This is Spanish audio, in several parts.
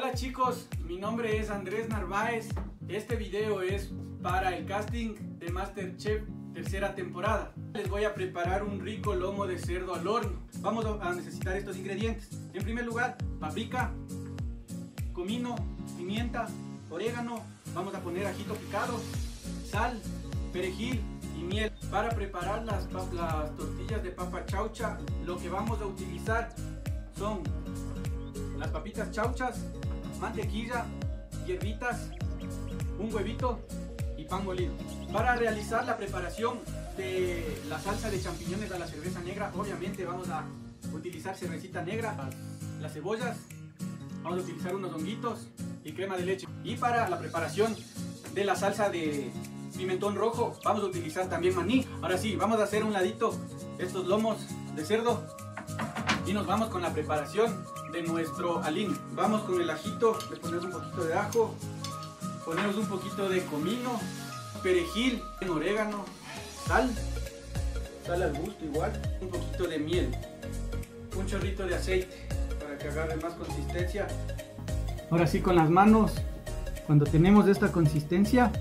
Hola chicos, mi nombre es Andrés Narváez. Este video es para el casting de MasterChef tercera temporada. Les voy a preparar un rico lomo de cerdo al horno. Vamos a necesitar estos ingredientes. En primer lugar, paprika, comino, pimienta, orégano. Vamos a poner ajito picado, sal, perejil y miel. Para preparar las tortillas de papa chaucha, lo que vamos a utilizar son las papitas chauchas, mantequilla, hierbitas, un huevito y pan molido. Para realizar la preparación de la salsa de champiñones a la cerveza negra, obviamente vamos a utilizar cervecita negra, las cebollas, vamos a utilizar unos honguitos y crema de leche. Y para la preparación de la salsa de pimentón rojo vamos a utilizar también maní. Ahora sí, vamos a hacer un ladito estos lomos de cerdo y nos vamos con la preparación de nuestro aliño. Vamos con el ajito, le ponemos un poquito de ajo, ponemos un poquito de comino, perejil, orégano, sal al gusto igual, un poquito de miel, un chorrito de aceite para que agarre más consistencia. Ahora sí, con las manos, cuando tenemos esta consistencia,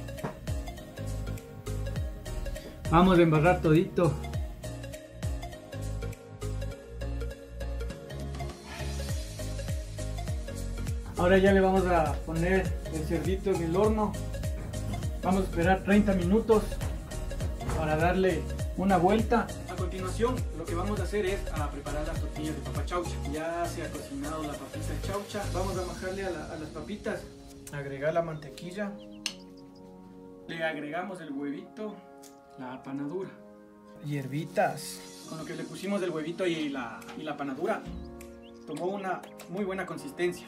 vamos a embarrar todito. Ahora ya le vamos a poner el cerdito en el horno. Vamos a esperar 30 minutos para darle una vuelta. A continuación, lo que vamos a hacer es preparar las tortillas de papa chaucha. Ya se ha cocinado la papita chaucha. Vamos a bajarle a las papitas, agregar la mantequilla, le agregamos el huevito, la panadura, hierbitas. Con lo que le pusimos el huevito y la panadura, tomó una muy buena consistencia.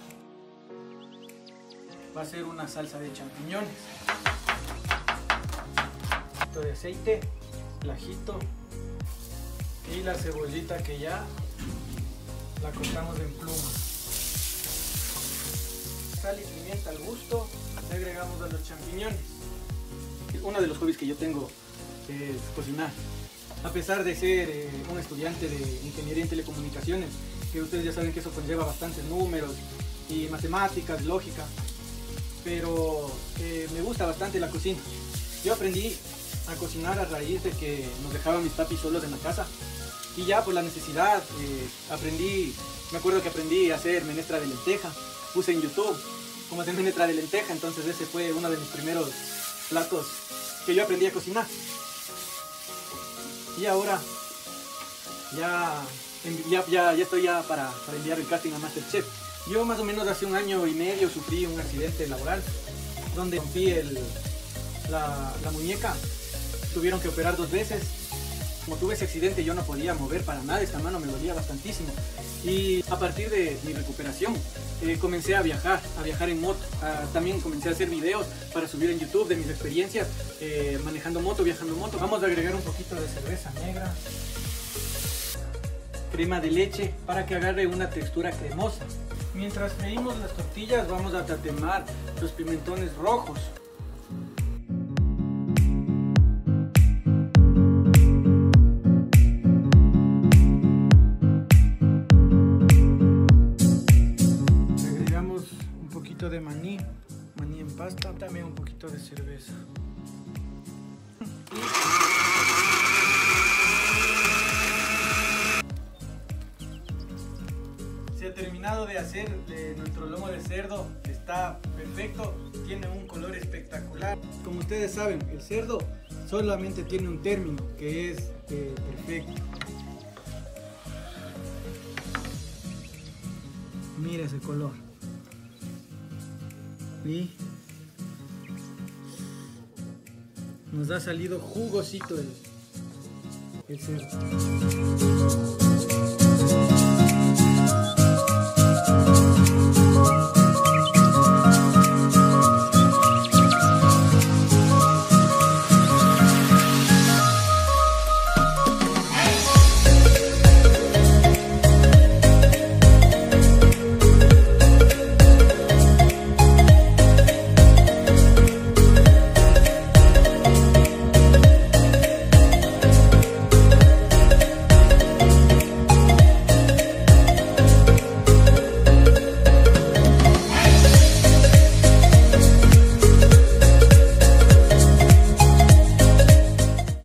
Va a ser una salsa de champiñones. Un poquito de aceite, el ajito y la cebollita que ya la cortamos en plumas. Sal y pimienta al gusto. Le agregamos a los champiñones. Uno de los hobbies que yo tengo es cocinar. A pesar de ser un estudiante de ingeniería en telecomunicaciones, que ustedes ya saben que eso conlleva bastantes números y matemáticas, lógica, pero me gusta bastante la cocina. Yo aprendí a cocinar a raíz de que nos dejaban mis papis solos en la casa, y ya por la necesidad me acuerdo que aprendí a hacer menestra de lenteja. Puse en YouTube cómo hacer menestra de lenteja, entonces ese fue uno de mis primeros platos que yo aprendí a cocinar. Y ahora ya estoy para enviar el casting a MasterChef. Yo más o menos hace 1 año y medio sufrí un accidente laboral donde rompí la muñeca. Tuvieron que operar 2 veces. Como tuve ese accidente, yo no podía mover para nada, esta mano me dolía bastantísimo. Y a partir de mi recuperación comencé a viajar en moto. También comencé a hacer videos para subir en YouTube de mis experiencias manejando moto, viajando en moto. Vamos a agregar un poquito de cerveza negra, crema de leche para que agarre una textura cremosa. Mientras freímos las tortillas, vamos a tatemar los pimentones rojos. Agregamos un poquito de maní en pasta, también un poquito de cerveza. Se ha terminado de hacer nuestro lomo de cerdo, está perfecto, tiene un color espectacular. Como ustedes saben, el cerdo solamente tiene un término, que es perfecto. Mira ese color. Y nos ha salido jugosito el cerdo.